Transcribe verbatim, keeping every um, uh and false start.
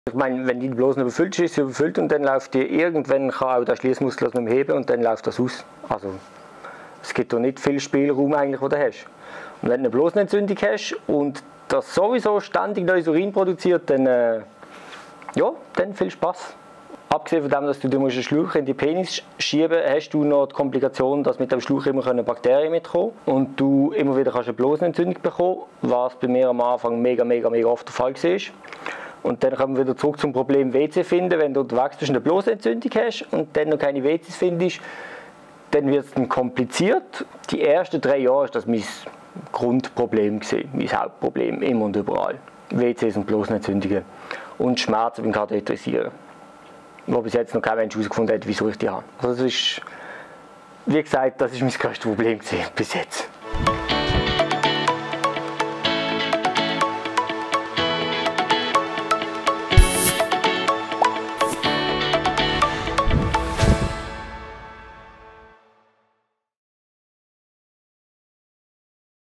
Ich meine, wenn die Blase überfüllt ist, ist sie überfüllt und dann läuft die irgendwann, kann auch der Schließmuskel das nicht mehr heben und dann läuft das aus. Also es gibt doch nicht viel Spielraum eigentlich, den du hast. Und wenn du eine Blasenentzündung hast und das sowieso ständig neues Urin produziert, dann, äh, ja, dann viel Spaß. Abgesehen von dem, dass du dir einen Schlauch in die Penis schieben musst, hast du noch die Komplikation, dass mit dem Schlauch immer Bakterien mitkommen und du immer wieder eine Blasenentzündung bekommen, was bei mir am Anfang mega, mega, mega oft der Fall war. Und dann kommen wir wieder zurück zum Problem W C finden. Wenn du unterwegs bist und eine Blasenentzündung hast und dann noch keine W Cs findest, dann wird es dann kompliziert. Die ersten drei Jahre war das mein Grundproblem, mein Hauptproblem, immer und überall. W Cs und Blasenentzündungen und Schmerzen beim Katheterisieren. Wo bis jetzt noch kein Mensch herausgefunden hat, wieso ich die habe. Also das ist, wie gesagt, das ist mein grösstes Problem bis jetzt.